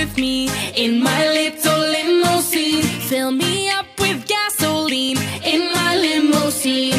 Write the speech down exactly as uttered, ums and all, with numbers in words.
with me in my little limousine. Fill me up with gasoline in my limousine.